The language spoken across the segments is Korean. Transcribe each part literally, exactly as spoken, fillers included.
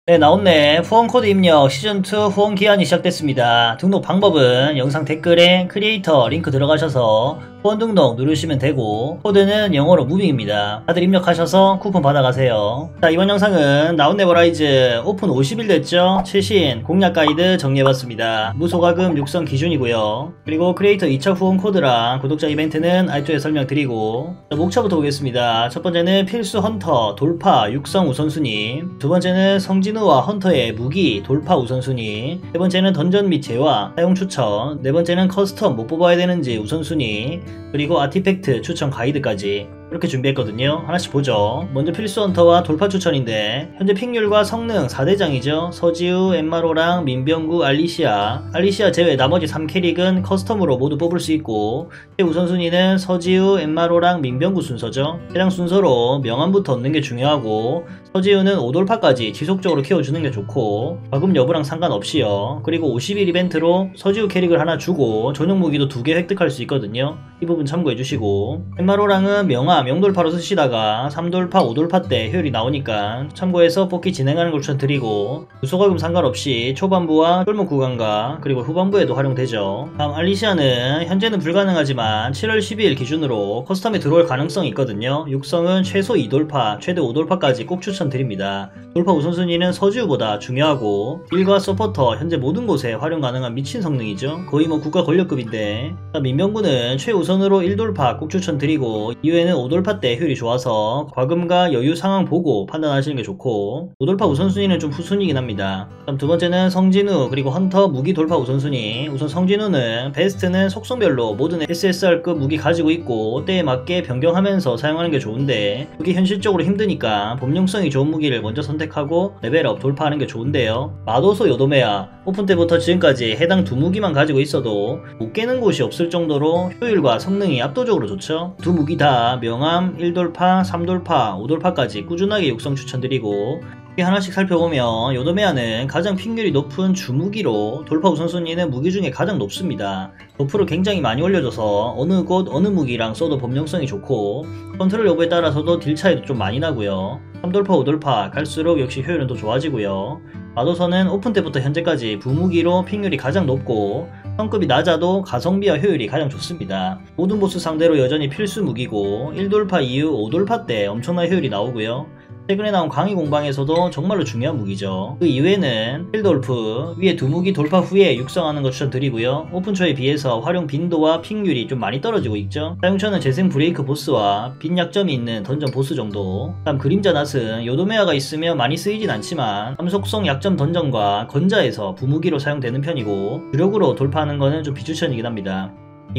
네, 나왔네. 후원코드 입력 시즌이 후원 기한이 시작됐습니다. 등록 방법은 영상 댓글에 크리에이터 링크 들어가셔서 후원 등록 누르시면 되고, 코드는 영어로 무빙입니다. 다들 입력하셔서 쿠폰 받아가세요. 자, 이번 영상은 나웃네버라이즈 오픈 오십 일 됐죠? 최신 공략 가이드 정리해봤습니다. 무소가금 육성 기준이고요. 그리고 크리에이터 이 차 후원 코드랑 구독자 이벤트는 알조에 설명드리고, 자, 목차부터 보겠습니다. 첫 번째는 필수 헌터 돌파 육성 우선순위, 두 번째는 성진우와 헌터의 무기 돌파 우선순위, 세 번째는 던전 및 재화 사용 추천, 네 번째는 커스텀 못 뽑아야 되는지 우선순위, 그리고 아티팩트 추천 가이드까지 이렇게 준비했거든요. 하나씩 보죠. 먼저 필수 헌터와 돌파 추천인데, 현재 픽률과 성능 사 대장이죠. 서지우, 엠마로랑 민병구, 알리시아 알리시아 제외 나머지 삼 캐릭은 커스텀으로 모두 뽑을 수 있고, 최우선순위는 서지우, 엠마로랑 민병구 순서죠. 해당 순서로 명함부터 얻는 게 중요하고, 서지우는 오 돌파까지 지속적으로 키워주는 게 좋고, 과금 여부랑 상관없이요. 그리고 오십 일 이벤트로 서지우 캐릭을 하나 주고 전용 무기도 두 개 획득할 수 있거든요. 이 부분 참고해주시고, 엠마로랑은 명함 영 돌파로 쓰시다가 삼 돌파, 오 돌파 때 효율이 나오니까 참고해서 뽑기 진행하는 걸 추천드리고, 무소가금 상관없이 초반부와 쫄목 구간과 그리고 후반부에도 활용되죠. 다음 알리시아는 현재는 불가능하지만 칠월 십이일 기준으로 커스텀에 들어올 가능성이 있거든요. 육성은 최소 이 돌파, 최대 오 돌파까지 꼭 추천드립니다. 돌파 우선순위는 서지우보다 중요하고, 딜과 서포터 현재 모든 곳에 활용 가능한 미친 성능이죠. 거의 뭐 국가 권력급인데, 민병구는 최우선으로 일 돌파 꼭 추천드리고, 이후에는 오 돌파 때 효율이 좋아서 과금과 여유 상황 보고 판단하시는 게 좋고, 오 돌파 우선순위는 좀 후순위긴 합니다. 다음 두 번째는 성진우 그리고 헌터 무기 돌파 우선순위. 우선 성진우는 베스트는 속성별로 모든 에스에스알급 무기 가지고 있고 때에 맞게 변경하면서 사용하는 게 좋은데, 그게 현실적으로 힘드니까 범용성이 좋은 무기를 먼저 선택하고 레벨업 돌파하는 게 좋은데요. 마도소 요도메아 오픈 때부터 지금까지 해당 두 무기만 가지고 있어도 못 깨는 곳이 없을 정도로 효율과 성능이 압도적으로 좋죠. 두 무기 다 명함 일 돌파, 삼 돌파, 오 돌파까지 꾸준하게 육성 추천드리고, 하나씩 살펴보면 요도메아는 가장 픽률이 높은 주무기로 돌파 우선순위는 무기 중에 가장 높습니다. 버프를 굉장히 많이 올려줘서 어느 곳 어느 무기랑 써도 범용성이 좋고, 컨트롤 여부에 따라서도 딜 차이도 좀 많이 나고요. 삼 돌파, 오 돌파 갈수록 역시 효율은 더 좋아지고요. 마도서는 오픈 때부터 현재까지 부무기로 픽률이 가장 높고, 성급이 낮아도 가성비와 효율이 가장 좋습니다. 모든 보스 상대로 여전히 필수 무기고, 일 돌파 이후 오 돌파 때 엄청난 효율이 나오고요. 최근에 나온 강의 공방에서도 정말로 중요한 무기죠. 그 이외에는 필돌프 위에 두 무기 돌파 후에 육성하는 거 추천드리고요. 오픈초에 비해서 활용 빈도와 픽률이 좀 많이 떨어지고 있죠. 사용처는 재생 브레이크 보스와 빈 약점이 있는 던전 보스 정도. 다음 그림자 낫은 요도메아가 있으면 많이 쓰이진 않지만 함속성 약점 던전과 건자에서 부무기로 사용되는 편이고, 주력으로 돌파하는 거는 좀 비추천이긴 합니다.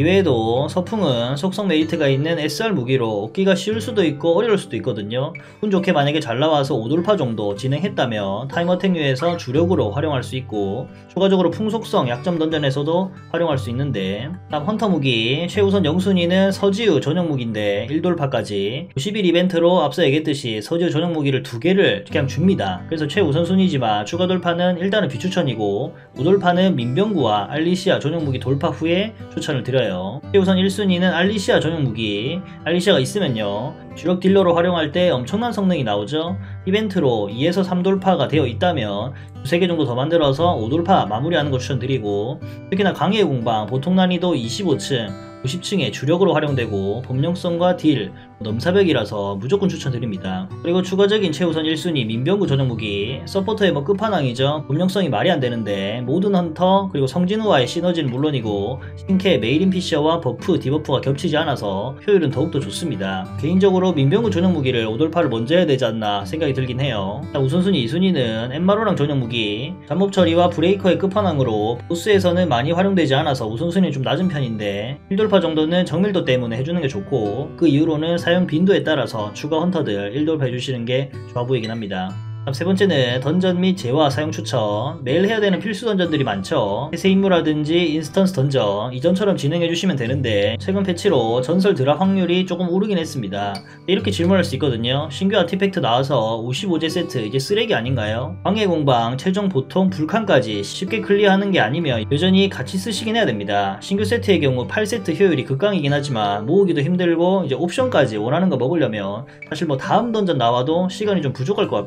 이외에도 서풍은 속성 메리트가 있는 에스알 무기로 얻기가 쉬울 수도 있고 어려울 수도 있거든요. 운 좋게 만약에 잘 나와서 오 돌파 정도 진행했다면 타임어택류에서 주력으로 활용할 수 있고, 추가적으로 풍속성 약점 던전에서도 활용할 수 있는데, 다음 헌터 무기 최우선 영순위는 서지우 전용 무기인데 일 돌파까지 오십 일 이벤트로 앞서 얘기했듯이 서지우 전용 무기를 두 개를 그냥 줍니다. 그래서 최우선순위지만 추가 돌파는 일단은 비추천이고, 오 돌파는 민병구와 알리시아 전용 무기 돌파 후에 추천을 드려요. 최우선 일 순위는 알리시아 전용 무기. 알리시아가 있으면요 주력 딜러로 활용할 때 엄청난 성능이 나오죠. 이벤트로 이에서 삼 돌파가 되어 있다면 두세 개 정도 더 만들어서 오 돌파 마무리하는 거 추천드리고, 특히나 강의의 공방 보통 난이도 이십오 층 오십 층에 주력으로 활용되고 범용성과 딜, 넘사벽이라서 무조건 추천드립니다. 그리고 추가적인 최우선 일 순위 민병구 전용 무기. 서포터의 뭐 끝판왕이죠. 범용성이 말이 안 되는데 모든 헌터 그리고 성진우와의 시너지는 물론이고 신캐 메일인 피셔와 버프, 디버프가 겹치지 않아서 효율은 더욱더 좋습니다. 개인적으로 민병구 전용 무기를 오 돌파를 먼저 해야 되지 않나 생각이 들긴 해요. 우선순위 이 순위는 엠마로랑 전용 무기. 잠복 처리와 브레이커의 끝판왕으로 보스에서는 많이 활용되지 않아서 우선순위는 좀 낮은 편인데, 일 돌파 정도는 정밀도 때문에 해주는 게 좋고, 그 이후로는 사용 빈도에 따라서 추가 헌터들 일 돌파 해주시는 게 좋아 보이긴 합니다. 세 번째는 던전 및 재화 사용 추천. 매일 해야 되는 필수 던전들이 많죠. 폐쇄 임무라든지 인스턴스 던전 이전처럼 진행해주시면 되는데, 최근 패치로 전설 드랍 확률이 조금 오르긴 했습니다. 이렇게 질문할 수 있거든요. 신규 아티팩트 나와서 오십오 제 세트 이제 쓰레기 아닌가요? 광해 공방 최종 보통 불칸까지 쉽게 클리어하는 게 아니면 여전히 같이 쓰시긴 해야 됩니다. 신규 세트의 경우 팔 세트 효율이 극강이긴 하지만 모으기도 힘들고, 이제 옵션까지 원하는 거 먹으려면 사실 뭐 다음 던전 나와도 시간이 좀 부족할 것 같거든요.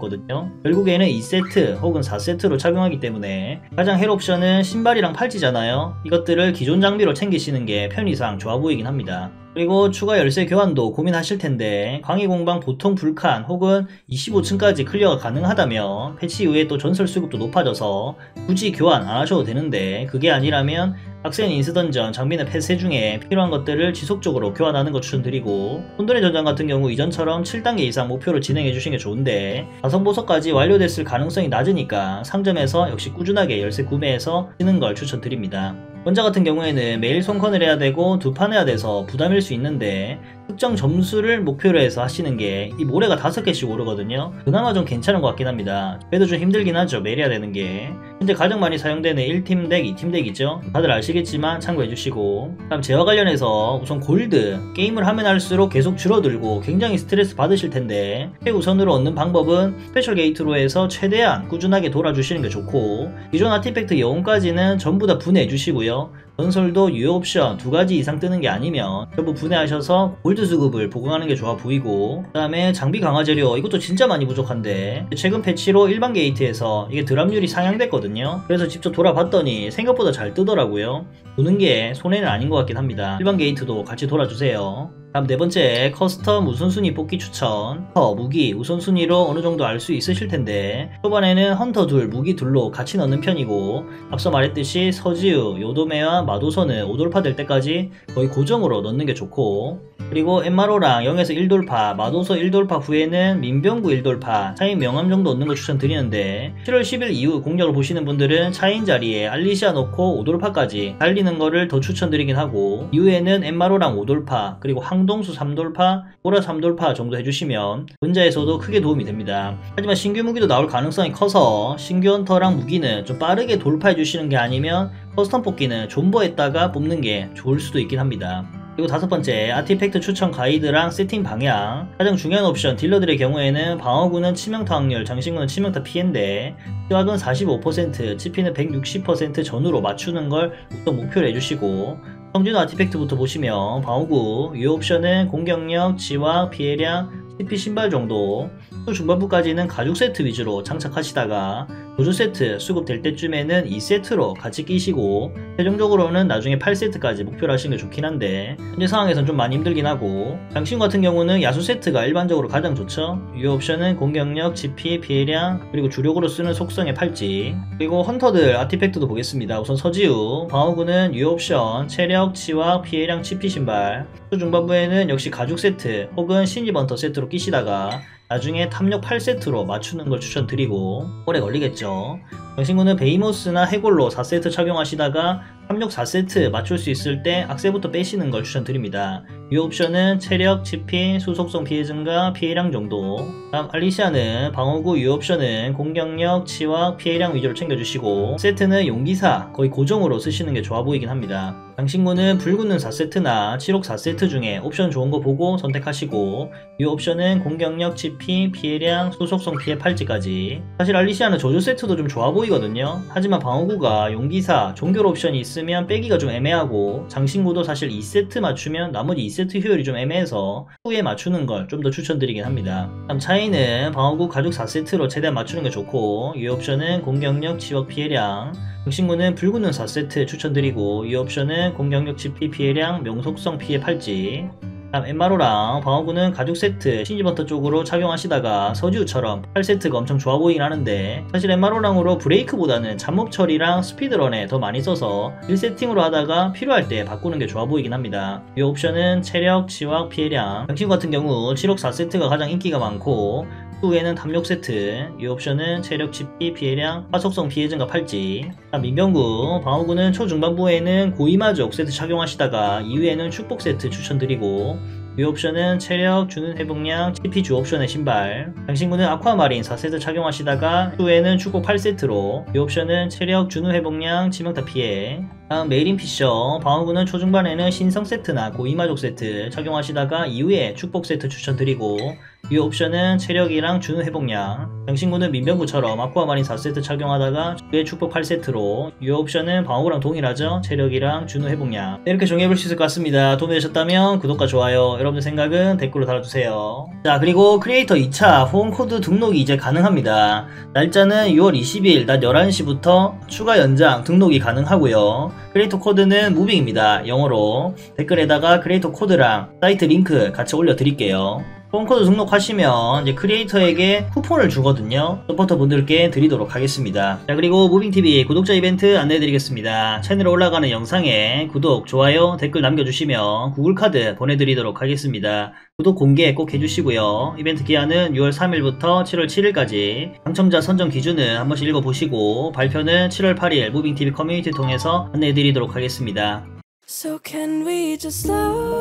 결국에는 이 세트 혹은 사 세트로 착용하기 때문에 가장 헬 옵션은 신발이랑 팔찌잖아요. 이것들을 기존 장비로 챙기시는 게 편의상 좋아 보이긴 합니다. 그리고 추가 열쇠 교환도 고민하실 텐데 광희 공방 보통 불칸 혹은 이십오 층까지 클리어가 가능하다면 패치 이후에 또 전설 수급도 높아져서 굳이 교환 안 하셔도 되는데, 그게 아니라면 빡센 인스던전 장비는 폐쇄 중에 필요한 것들을 지속적으로 교환하는 거 추천드리고, 혼돈의 전장 같은 경우 이전처럼 칠 단계 이상 목표로 진행해 주시는 게 좋은데 가성 보석까지 완료됐을 가능성이 낮으니까 상점에서 역시 꾸준하게 열쇠 구매해서 쓰는 걸 추천드립니다. 원자 같은 경우에는 매일 손컨을 해야 되고 두 판 해야 돼서 부담일 수 있는데 특정 점수를 목표로 해서 하시는 게 이 모래가 다섯 개씩 오르거든요. 그나마 좀 괜찮은 것 같긴 합니다. 그래도 좀 힘들긴 하죠, 매일 해야 되는 게. 현재 가장 많이 사용되는 일 팀 덱, 이 팀 덱이죠. 다들 아시겠지만 참고해주시고, 다음 제와 관련해서 우선 골드, 게임을 하면 할수록 계속 줄어들고 굉장히 스트레스 받으실 텐데 최우선으로 얻는 방법은 스페셜 게이트로 해서 최대한 꾸준하게 돌아주시는 게 좋고, 기존 아티팩트 영웅까지는 전부 다 분해해주시고요. 전설도 유효 옵션 두 가지 이상 뜨는 게 아니면 전부 분해하셔서 골드 수급을 보강하는 게 좋아 보이고, 그 다음에 장비 강화 재료, 이것도 진짜 많이 부족한데 최근 패치로 일반 게이트에서 이게 드랍률이 상향됐거든요. 그래서 직접 돌아봤더니 생각보다 잘 뜨더라고요. 도는 게 손해는 아닌 것 같긴 합니다. 일반 게이트도 같이 돌아주세요. 다음 네 번째, 커스텀 우선순위 뽑기 추천. 헌터, 무기, 우선순위로 어느정도 알 수 있으실 텐데 초반에는 헌터 둘, 무기 둘로 같이 넣는 편이고, 앞서 말했듯이 서지우, 요도메와 마도선을 오 돌파 될 때까지 거의 고정으로 넣는 게 좋고, 그리고 엠마로랑 영에서 일 돌파, 마도서 일 돌파 후에는 민병구 일 돌파, 차인 명함 정도 얻는 거 추천드리는데 칠월 십일 이후 공략을 보시는 분들은 차인 자리에 알리시아 넣고 오 돌파까지 달리는 거를 더 추천드리긴 하고, 이후에는 엠마로랑 오 돌파, 그리고 황동수 삼 돌파, 보라 삼 돌파 정도 해주시면 본자에서도 크게 도움이 됩니다. 하지만 신규 무기도 나올 가능성이 커서 신규 헌터랑 무기는 좀 빠르게 돌파해주시는 게 아니면 커스텀 뽑기는 존버했다가 뽑는 게 좋을 수도 있긴 합니다. 그리고 다섯 번째, 아티팩트 추천 가이드랑 세팅 방향. 가장 중요한 옵션, 딜러들의 경우에는 방어구는 치명타 확률, 장신구는 치명타 피해인데 치확은 사십오 퍼센트, 치피는 백육십 퍼센트 전후로 맞추는 걸 우선 목표로 해주시고, 성진호 아티팩트부터 보시면 방어구, 유효 옵션은 공격력, 치확, 피해량, 씨피 신발 정도, 또 중반부까지는 가죽 세트 위주로 장착하시다가 도주 세트 수급될 때쯤에는 이 세트로 같이 끼시고, 최종적으로는 나중에 팔 세트까지 목표로 하시는 게 좋긴 한데 현재 상황에선 좀 많이 힘들긴 하고, 장신 같은 경우는 야수 세트가 일반적으로 가장 좋죠. 유효 옵션은 공격력, 지피, 피해량, 그리고 주력으로 쓰는 속성의 팔찌. 그리고 헌터들 아티팩트도 보겠습니다. 우선 서지우, 방어구는 유효 옵션, 체력, 치확, 피해량, 치피 신발. 또 중반부에는 역시 가죽 세트 혹은 신입 헌터 세트로 끼시다가 나중에 탐력 팔 세트로 맞추는 걸 추천드리고, 오래 걸리겠죠. 장신구는 베이모스나 해골로 사 세트 착용하시다가 탐력 사 세트 맞출 수 있을 때 악세부터 빼시는 걸 추천드립니다. 이 옵션은 체력, 치피, 수속성 피해 증가, 피해량 정도. 다음 알리시아는 방어구 이 옵션은 공격력, 치확, 피해량 위주로 챙겨주시고, 세트는 용기사 거의 고정으로 쓰시는 게 좋아 보이긴 합니다. 장신구는 불붙는 사 세트나 칠옥 사 세트 중에 옵션 좋은 거 보고 선택하시고, 이 옵션은 공격력, 치피, 피해량, 수속성 피해 팔찌까지. 사실 알리시아는 저주 세트도 좀 좋아 보이거든요. 하지만 방어구가 용기사, 종결 옵션이 있으면 빼기가 좀 애매하고, 장신구도 사실 이 세트 맞추면 나머지 이 세트 효율이 좀 애매해서 후에 맞추는 걸 좀 더 추천드리긴 합니다. 다음 차이는 방어구 가죽 사 세트로 최대한 맞추는 게 좋고, 이 옵션은 공격력, 치확, 피해량. 장신구는 불붙는 사 세트 추천드리고, 이 옵션은 공격력, 치피, 피해량, 명속성 피해 팔찌. 다음 엠마로랑 방어구는 가죽 세트 신지버터 쪽으로 착용하시다가 서지우처럼 팔 세트가 엄청 좋아 보이긴 하는데, 사실 엠마로랑으로 브레이크보다는 잡목 처리랑 스피드런에 더 많이 써서 일 세팅으로 하다가 필요할 때 바꾸는 게 좋아 보이긴 합니다. 이 옵션은 체력, 치확, 피해량. 장신구 같은 경우 칠옥 사 세트가 가장 인기가 많고, 후에는 탐욕 세트, 이 옵션은 체력, 치피, 피해량, 화속성 피해 증가 팔찌. 민병구, 방어구는 초중반부에는 고이마족 세트 착용하시다가 이후에는 축복 세트 추천드리고, 이 옵션은 체력, 주는 회복량, 치피 주 옵션의 신발. 장신구는 아쿠아마린 사 세트 착용하시다가 후에는 축복 팔 세트로, 이 옵션은 체력, 주는 회복량, 치명타 피해. 다음 메이린 피셔. 방어구는 초중반에는 신성 세트나 고이마족 세트 착용하시다가 이후에 축복 세트 추천드리고, 이 옵션은 체력이랑 준우 회복량. 정신구는 민병구처럼 아쿠아마린 사 세트 착용하다가 주에 축복 팔 세트로, 이 옵션은 방어구랑 동일하죠. 체력이랑 준우 회복량. 이렇게 정해볼 수 있을 것 같습니다. 도움이 되셨다면 구독과 좋아요, 여러분들 생각은 댓글로 달아주세요. 자, 그리고 크리에이터 이 차 후원코드 등록이 이제 가능합니다. 날짜는 유월 이십일 낮 열한 시부터 추가 연장 등록이 가능하고요. 크리에이터 코드는 무빙입니다. 영어로. 댓글에다가 크리에이터 코드랑 사이트 링크 같이 올려드릴게요. 후원코드 등록하시면 이제 크리에이터에게 쿠폰을 주거든요. 서포터 분들께 드리도록 하겠습니다. 자, 그리고 무빙티비 구독자 이벤트 안내해드리겠습니다. 채널에 올라가는 영상에 구독, 좋아요, 댓글 남겨주시면 구글카드 보내드리도록 하겠습니다. 구독 공개 꼭 해주시고요. 이벤트 기한은 유월 삼일부터 칠월 칠일까지. 당첨자 선정 기준은 한 번씩 읽어보시고 발표는 칠월 팔일 무빙티비 커뮤니티 통해서 안내해드리도록 하겠습니다. So can we just slow